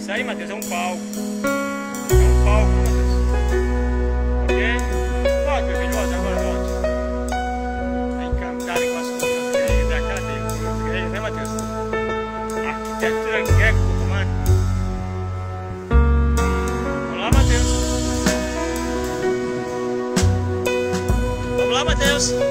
Isso aí, Matheus, é um palco. É um palco, Matheus. Ok? Pode, meu filho, volta agora, volta. Tá encantado com as igrejas da cara dele. As igrejas, né, Matheus? Arquitetura greco-romana. Vamos lá, Matheus. Vamos lá, Matheus.